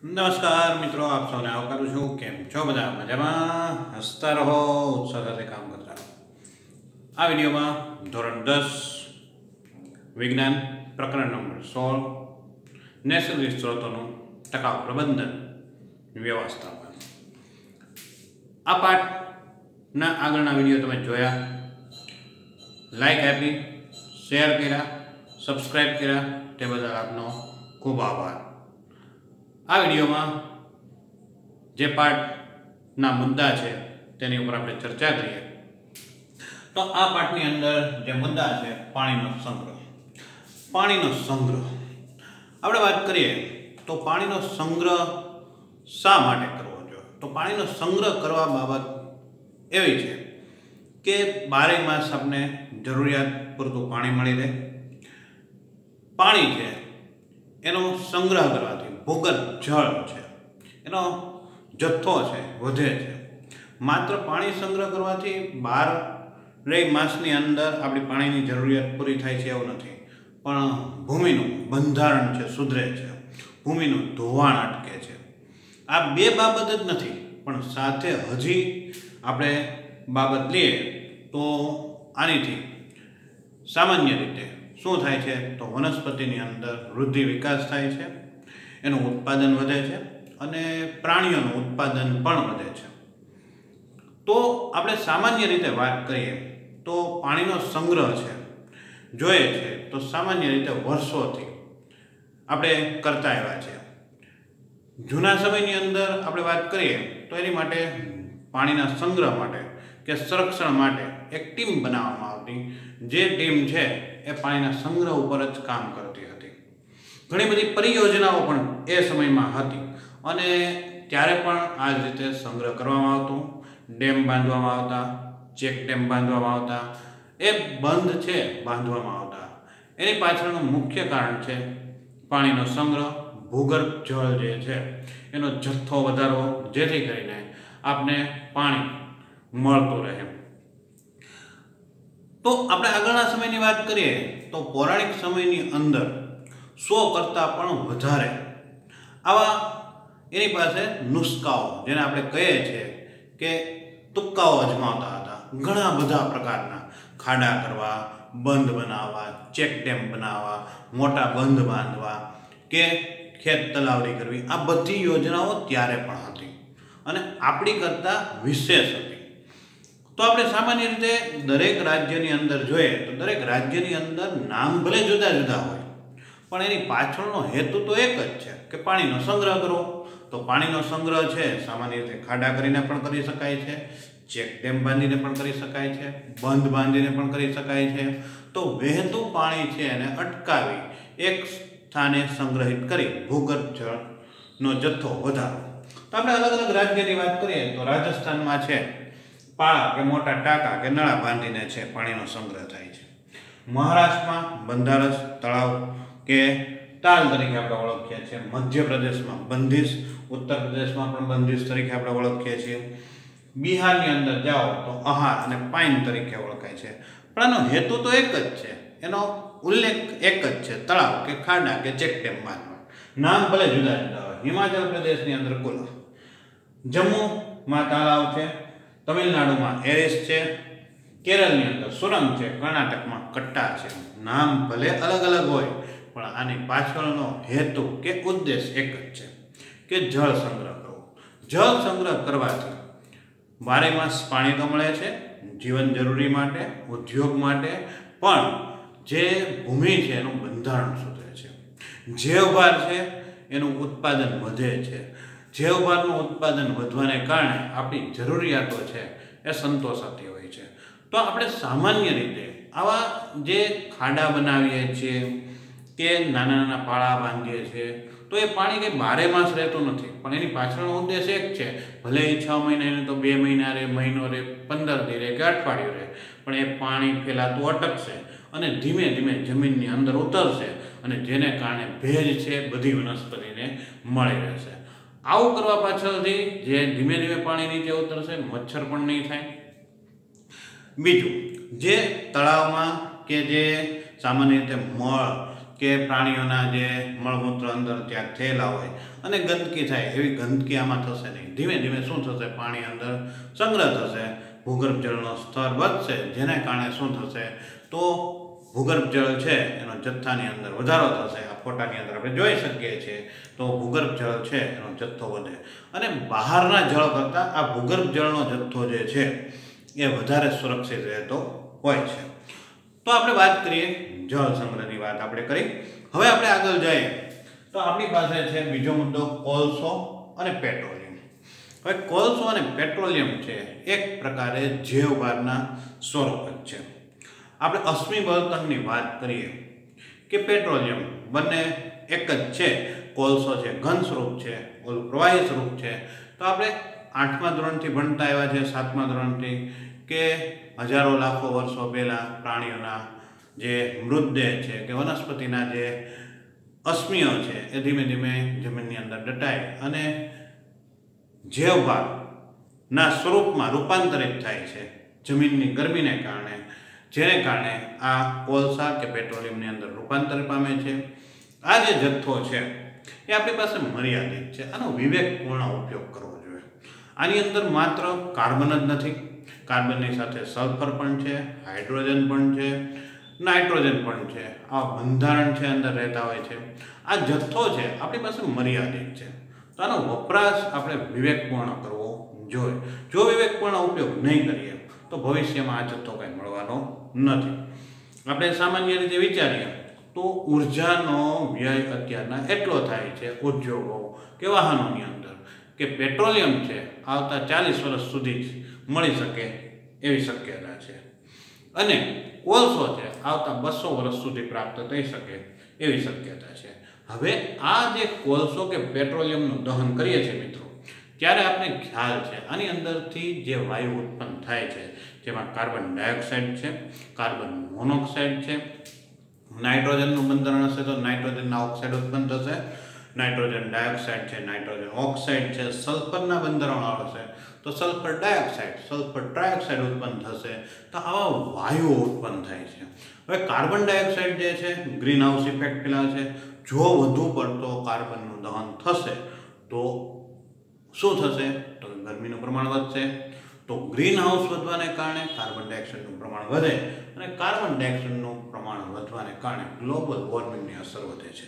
નમસ્કાર મિત્રો, આપ સૌને આવકારું છું. કેમ છો બધા? મજામાં? હસતા રહો, ઉત્સાહ સાથે કામ કરતા રહો. આ વિડીયોમાં ધોરણ 10 વિજ્ઞાન પ્રકરણ નંબર 16 નૈસર્ગિક સ્ત્રોતોનું ટકાઉ પ્રબંધન વ્યવસ્થાપન. આ પાઠના આગળના વિડીયો તમે જોયા, લાઈક આપી, શેર કર્યા, સબસ્ક્રાઈબ કર્યા, તે બદલ આપનો ખૂબ આભાર. આ વિડીયોમાં જે પાઠના મુદ્દા છે તેની ઉપર આપણે ચર્ચા કરીએ. તો આ પાઠની અંદર જે મુદ્દા છે પાણીનો સંગ્રહ. આપણે વાત કરીએ તો પાણીનો સંગ્રહ શા માટે કરવો જોઈએ? તો પાણીનો સંગ્રહ કરવા બાબત એવી છે કે 12 માસ આપણે જરૂરિયાત પૂરતું પાણી મળી રહે. પાણી છે એનો સંગ્રહ કરવાથી ભૂગર્ભ જળ છે એનો જથ્થો છે વધે છે. માત્ર પાણી સંગ્રહ કરવાથી 12 માસની અંદર આપણી પાણીની જરૂરિયાત પૂરી થાય છે એવું નથી, પણ ભૂમિનું બંધારણ છે સુધરે છે, ભૂમિનું ધોવાણ અટકે છે. આ બે બાબત જ નથી, પણ સાથે હજી આપણે બાબત લઈએ તો આનીથી સામાન્ય રીતે શું થાય છે તો વનસ્પતિની અંદર વૃદ્ધિ વિકાસ થાય છે, એનું ઉત્પાદન વધે છે અને પ્રાણીઓનું ઉત્પાદન પણ વધે છે. તો આપણે સામાન્ય રીતે વાત કરીએ તો પાણીનો સંગ્રહ છે જોઈએ છે તો સામાન્ય રીતે વર્ષોથી આપણે કરતા આવ્યા છે. જૂના સમયની અંદર આપણે વાત કરીએ તો એની માટે પાણીના સંગ્રહ માટે કે સંરક્ષણ માટે એક ટીમ બનાવવામાં આવતી. જે ટીમ છે એ પાણીના સંગ્રહ ઉપર જ કામ કરતી હતી. ઘણી બધી પરિયોજનાઓ પણ એ સમયમાં હતી અને ત્યારે પણ આ જ રીતે સંગ્રહ કરવામાં આવતો. ડેમ બાંધવામાં આવતા, ચેક ડેમ બાંધવામાં આવતા, એ બંધ છે બાંધવામાં આવતા. એની પાછળનું મુખ્ય કારણ છે પાણીનો સંગ્રહ, ભૂગર્ભ જળ જે છે એનો જથ્થો વધારવો, જેથી કરીને આપને પાણી મળતું રહે. તો આપણે આગળના સમયની વાત કરીએ તો પૌરાણિક સમયની અંદર 100 કરતાં પણ વધારે આવા એની પાસે નુસ્ખાઓ, જેને આપણે કહીએ છીએ કે તુક્કાઓ અજમાવતા હતા. ઘણા બધા પ્રકારના ખાડા કરવા, બંધ બનાવવા, ચેક ડેમ બનાવવા, મોટા બંધ બાંધવા કે ખેત તલાવડી કરવી, આ બધી યોજનાઓ ત્યારે પણ હતી અને આપણી કરતાં વિશેષ હતી. તો આપણે સામાન્ય રીતે દરેક રાજ્યની અંદર જોઈએ તો દરેક રાજ્યની અંદર નામ ભલે જુદા જુદા હોય, પણ એની પાછળનો હેતુ તો એક જ છે કે પાણીનો સંગ્રહ કરવો. તો પાણીનો સંગ્રહ છે સામાન્ય રીતે ખાડા કરીને પણ કરી શકાય છે, ચેક ડેમ બાંધીને પણ કરી શકાય છે, બંધ બાંધીને પણ કરી શકાય છે. તો વહેતું પાણી છે એને અટકાવી એક સ્થાને સંગ્રહિત કરી ભૂગર્ભ જળનો જથ્થો વધારો. તો આપણે અલગ અલગ રાજ્યની વાત કરીએ તો રાજસ્થાનમાં છે પાળા કે મોટા ટાંકા કે નળા બાંધીને છે પાણીનો સંગ્રહ થાય છે. મહારાષ્ટ્રમાં બંધારસ તળાવ કે તાલ તરીકે આપણે ઓળખીએ છીએ. મધ્યપ્રદેશમાં બંધીશ, ઉત્તર પ્રદેશમાં પણ બંધીશ તરીકે આપણે ઓળખીએ છીએ. બિહારની અંદર જાઓ તો અહાર અને પાઇન તરીકે ઓળખાય છે. પણ આનો હેતુ તો એક જ છે, એનો ઉલ્લેખ એક જ છે, તળાવ કે ખાડા કે ચેક ડેમ બાંધવા. નામ ભલે જુદા જુદા હોય. હિમાચલ પ્રદેશની અંદર કુલા, જમ્મુમાં તળાવ છે, તમિલનાડુમાં એરિસ છે, કેરળની અંદર સુરંગ છે, કર્ણાટકમાં કટ્ટા છે. નામ ભલે અલગ અલગ હોય, પણ આની પાછળનો હેતુ કે ઉદ્દેશ એક જ છે કે જળ સંગ્રહ કરવો. જળ સંગ્રહ કરવાથી 12 માસ પાણી તો મળે છે જીવન જરૂરી માટે, ઉદ્યોગ માટે, પણ જે ભૂમિ છે એનું બંધારણ સુધરે છે, જૈવભાર છે એનું ઉત્પાદન વધે છે. જૈવભારનું ઉત્પાદન વધવાને કારણે આપણી જરૂરિયાતો છે એ સંતોષાતી હોય છે. તો આપણે સામાન્ય રીતે આવા જે ખાડા બનાવીએ છીએ કે નાના નાના પાળા બાંધીએ છીએ તો એ પાણી કંઈ 12 માસ રહેતું નથી, પણ એની પાછળનો ઉદ્દેશ એક છે. ભલે એ 6 મહિના એને તો 2 મહિના રહે, મહિનો રહે, 15 દી રહે કે અઠવાડિયું રહે, પણ એ પાણી ફેલાતું અટકશે અને ધીમે ધીમે જમીનની અંદર ઉતરશે અને જેને કારણે ભેજ છે બધી વનસ્પતિને મળી રહેશે. આવું કરવા પાછળથી જે ધીમે ધીમે પાણી નીચે ઉતરશે, મચ્છર પણ નહીં થાય. બીજું, જે તળાવમાં કે જે સામાન્ય રીતે મળ કે પ્રાણીઓના જે મળમૂત્ર અંદર ત્યાં થયેલા હોય અને ગંદકી થાય, એવી ગંદકી આમાં થશે નહીં. ધીમે ધીમે શું થશે, પાણી અંદર સંગ્રહ થશે, ભૂગર્ભ જળનો સ્તર વધશે, જેને કારણે શું થશે તો ભૂગર્ભ જળ છે એનો જથ્થાની અંદર વધારો થશે. આ ફોટાની અંદર આપણે જોઈ શકીએ છીએ. તો ભૂગર્ભ જળ છે એનો જથ્થો વધે અને બહારના જળ કરતાં આ ભૂગર્ભ જળનો જથ્થો જે છે એ વધારે સુરક્ષિત રહેતો હોય છે. તો આપણે વાત કરીએ જળ સંગ્રહની વાત આપણે કરી. હવે આપણે આગળ જઈએ તો આપણી પાસે છે બીજો મુદ્દો કોલસો અને પેટ્રોલિયમ. હવે કોલસો અને પેટ્રોલિયમ છે એક પ્રકારે જૈવભારના સ્વરૂપ જ છે. આપણે અશ્મિ બળતણની વાત કરીએ કે પેટ્રોલિયમ બંને એક જ છે. કોલસો છે ઘન સ્વરૂપ છે, ઓલું પ્રવાહી સ્વરૂપ છે. તો આપણે 8મા ધોરણથી ભણતા આવ્યા છે, 7મા ધોરણથી, કે હજારો લાખો વર્ષો પહેલાં પ્રાણીઓના જે મૃતદેહ છે કે વનસ્પતિના જે અશ્મિઓ છે એ ધીમે ધીમે જમીનની અંદર દટાય અને જૈવભારના સ્વરૂપમાં રૂપાંતરિત થાય છે જમીનની ગરમીને કારણે, જેને કારણે આ કોલસા કે પેટ્રોલિયમની અંદર રૂપાંતર પામે છે. આ જે જથ્થો છે એ આપણી પાસે મર્યાદિત છે. આનો વિવેકપૂર્ણ ઉપયોગ કરવો જોઈએ. આની અંદર માત્ર કાર્બન જ નથી, કાર્બનની સાથે સલ્ફર પણ છે, હાઇડ્રોજન પણ છે, નાઇટ્રોજન પણ છે. આ બંધારણ છે અંદર રહેતા હોય છે. આ જથ્થો છે આપણી પાસે મર્યાદિત છે. તો આનો વપરાશ આપણે વિવેકપૂર્ણ કરવો જોઈએ. જો વિવેકપૂર્ણ ઉપયોગ નહીં કરીએ તો ભવિષ્યમાં આ જથ્થો કંઈ મળવાનો નથી. આપણે સામાન્ય રીતે વિચારીએ તો ઉર્જાનો વ્યય અત્યારના એટલો થાય છે ઉદ્યોગો કે વાહનોની અંદર કે પેટ્રોલિયમ છે આવતા 40 વર્ષ સુધી જ મળી શકે એવી શક્યતા છે અને કોલસો છે આવતા 200 વર્ષ સુધી પ્રાપ્ત થઈ શકે એવી શક્યતા છે. હવે આ જે કોલસો કે પેટ્રોલિયમનું દહન કરીએ છીએ મિત્રો, ત્યારે આપણે ખ્યાલ છે આની અંદરથી જે વાયુ ઉત્પન્ન થાય છે જેમાં કાર્બન ડાયોક્સાઇડ છે, કાર્બન મોનોક્સાઇડ છે, નાઇટ્રોજનનું બંધારણ હશે તો નાઇટ્રોજનના ઓક્સાઇડ ઉત્પન્ન થશે, નાઇટ્રોજન ડાયોક્સાઇડ છે, નાઇટ્રોજન ઓક્સાઇડ છે, સલ્ફરના બંધારણ આવશે તો સલ્ફર ડાયોક્સાઇડ, સલ્ફર ટ્રાયોક્સાઇડ ઉત્પન્ન થશે. તો આવા વાયુઓ ઉત્પન્ન થાય છે. હવે કાર્બન ડાયોક્સાઇડ જે છે ગ્રીન હાઉસ ઇફેક્ટ ફેલાવે છે. જો વધુ પડતો કાર્બનનું દહન થશે તો શું થશે તો ગરમીનું પ્રમાણ વધશે. તો ગ્રીન હાઉસ વધવાને કારણે કાર્બન ડાયોક્સાઇડનું પ્રમાણ વધે અને કાર્બન ડાયોક્સાઇડનું પ્રમાણ વધવાને કારણે ગ્લોબલ વોર્મિંગની અસર વધે છે.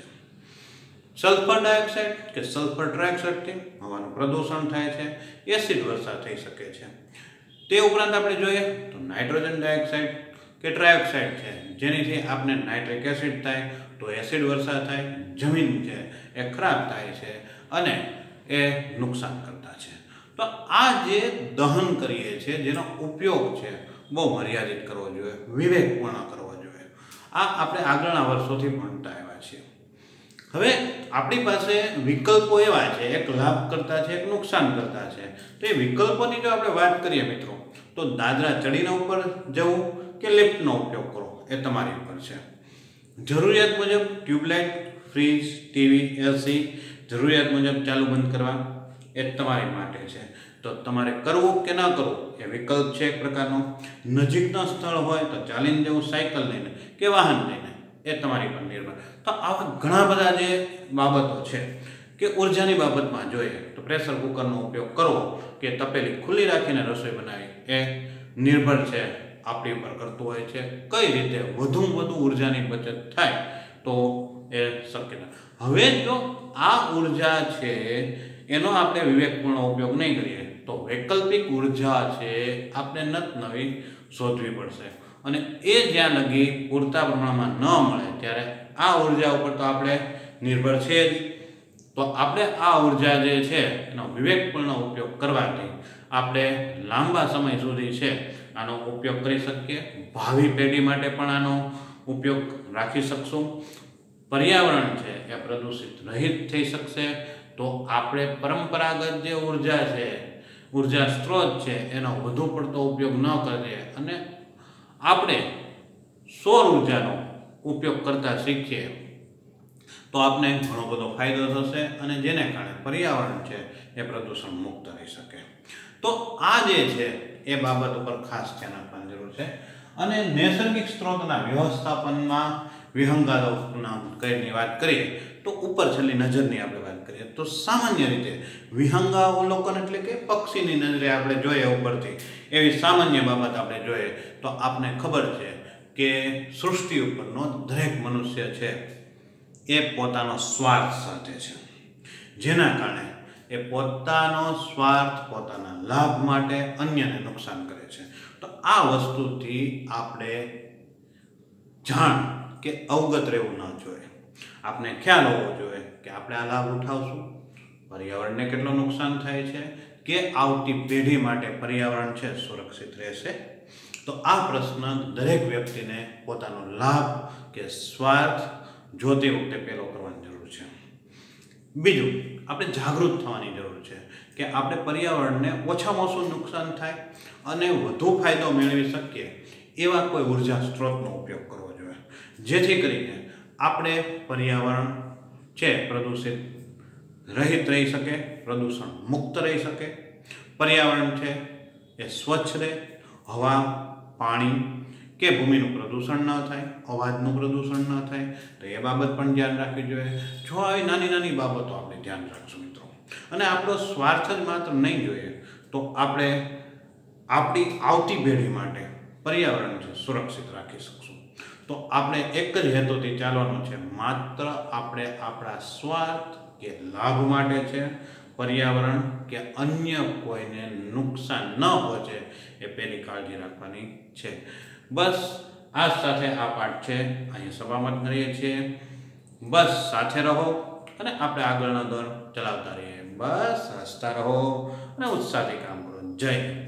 સલ્ફર ડાયોક્સાઇડ કે સલ્ફર ટ્રાયોક્સાઇડથી હવાનું પ્રદૂષણ થાય છે, એસિડ વર્ષા થઈ શકે છે. તે ઉપરાંત આપણે જોઈએ તો નાઇટ્રોજન ડાયોક્સાઇડ કે ટ્રાયોક્સાઇડ છે જેનીથી આપણે નાઇટ્રિક એસિડ થાય તો એસિડ વર્ષા થાય, જમીન છે એ ખરાબ થાય છે અને એ નુકસાન કરતા છે. તો આ જે દહન કરીએ છીએ જેનો ઉપયોગ છે બહુ મર્યાદિત કરવો જોઈએ, વિવેકપૂર્ણ કરવો જોઈએ. આ આપણે આગળના વર્ષોથી ભણતા આવ્યા છીએ. હવે આપણી પાસે વિકલ્પો એવા છે, એક લાભ કરતા છે, એક નુકસાન કરતા છે. તો એ વિકલ્પોની જો આપણે વાત કરીએ મિત્રો તો દાદરા ચડીને ઉપર જવું કે લિફ્ટનો ઉપયોગ કરવો એ તમારી ઉપર છે. જરૂરિયાત મુજબ ટ્યુબલાઇટ, ફ્રીજ, ટીવી, એસી જરૂરિયાત મુજબ ચાલુ બંધ કરવા એ તમારી માટે છે. તો તમારે કરવું કે ન કરવું એ વિકલ્પ છે એક પ્રકારનો. નજીકના સ્થળ હોય તો ચાલીને જવું, સાયકલ લઈને કે વાહન લઈને એ તમારી પર નિર્ભર. તો આવા ઘણા બધા જે બાબતો છે કે ઉર્જાની બાબતમાં જોઈએ તો પ્રેશર કુકરનો ઉપયોગ કરવો કે તપેલી ખુલ્લી રાખીને રસોઈ બનાવી એ નિર્ભર છે આપણી ઉપર કરતું હોય છે. કઈ રીતે વધુમાં વધુ ઉર્જાની બચત થાય તો એ શક્ય. હવે જો આ ઉર્જા છે એનો આપણે વિવેકપૂર્ણ ઉપયોગ નહીં કરીએ તો વૈકલ્પિક ઉર્જા છે આપણે નવી શોધવી પડશે અને એ જ્યાં લગી પૂરતા પ્રમાણમાં ન મળે ત્યારે આ ઉર્જા ઉપર તો આપણે નિર્ભર છે જ. તો આપણે આ ઉર્જા જે છે એનો વિવેકપૂર્ણ ઉપયોગ કરવાથી આપણે લાંબા સમય સુધી છે આનો ઉપયોગ કરી શકીએ. ભાવિ પેઢી માટે પણ આનો ઉપયોગ રાખી શકશું. પર્યાવરણ છે એ પ્રદૂષિત રહિત થઈ શકશે. તો આપણે પરંપરાગત જે ઉર્જા છે, ઉર્જા સ્ત્રોત છે એનો વધુ પડતો ઉપયોગ ન કરીએ અને આપણે સૌર ઉર્જાનો ઉપયોગ કરતા શીખીએ તો આપણે ઘણો બધો ફાયદો થશે અને જેને કારણે પર્યાવરણ છે એ પ્રદૂષણ મુક્ત રહી શકે. તો આ જે છે એ બાબત ઉપર ખાસ ધ્યાન આપવાની જરૂર છે અને નૈસર્ગિક સ્ત્રોતના વ્યવસ્થાપનમાં વિહંગાવલોકન કઈની વાત કરીએ તો ઉપર છેલ્લી નજરની આપણે વાત કરીએ તો સામાન્ય રીતે વિહંગાવલોકન એટલે કે પક્ષીની નજરે આપણે જોઈએ ઉપરથી એવી સામાન્ય બાબત આપણે જોઈએ તો આપને ખબર છે કે સૃષ્ટિ ઉપરનો દરેક મનુષ્ય છે એ પોતાનો સ્વાર્થ સાથે છે, જેના કારણે એ પોતાનો સ્વાર્થ પોતાના લાભ માટે અન્યને નુકસાન કરે છે. તો આ વસ્તુથી આપણે જાણ કે અવગત રહેવું ન જોઈએ. આપણે ખ્યાલ હોવો જોઈએ કે આપણે આ લાભ ઉઠાવશું, પર્યાવરણને કેટલું નુકસાન થાય છે કે આવતી પેઢી માટે પર્યાવરણ છે સુરક્ષિત રહેશે. તો આ પ્રશ્ન દરેક વ્યક્તિને પોતાનો લાભ કે સ્વાર્થ જોતી વખતે પહેલો કરવાની જરૂર છે. બીજું, આપણે જાગૃત થવાની જરૂર છે કે આપણે પર્યાવરણને ઓછામાં ઓછું નુકસાન થાય અને વધુ ફાયદો મેળવી શકીએ એવા કોઈ ઉર્જા સ્ત્રોતનો ઉપયોગ કરવો જોઈએ, જેથી કરીને આપણે પર્યાવરણ છે પ્રદૂષિત રહિત રહી શકે, પ્રદૂષણ મુક્ત રહી શકે, પર્યાવરણ છે એ સ્વચ્છ રહે, હવા, પાણી કે ભૂમિનું પ્રદૂષણ ન થાય, અવાજનું પ્રદૂષણ ન થાય. તો એ બાબત પણ ધ્યાન રાખવી જોઈએ. જો આવી નાની નાની બાબતો આપણે ધ્યાન રાખશું મિત્રો, અને આપણો સ્વાર્થ જ માત્ર નહીં જોઈએ તો આપણે આપણી આવતી પેઢી માટે પર્યાવરણ છે સુરક્ષિત રાખી શકશું. તો આપણે એક જ હેતુથી ચાલવાનું છે, માત્ર આપણે આપણા સ્વાર્થ કે લાભ માટે છે, પર્યાવરણ કે અન્ય કોઈને નુકસાન ન પહોંચે એ પહેલી કાળજી રાખવાની છે. બસ આ સાથે આ પાઠ છે અહીં સમાપ્ત કરીએ છીએ. બસ સાથે રહો અને આપણે આગળનો દોર ચલાવતા રહીએ. બસ હસતા રહો અને ઉત્સાહથી કામ કરો. જય હિન્દ.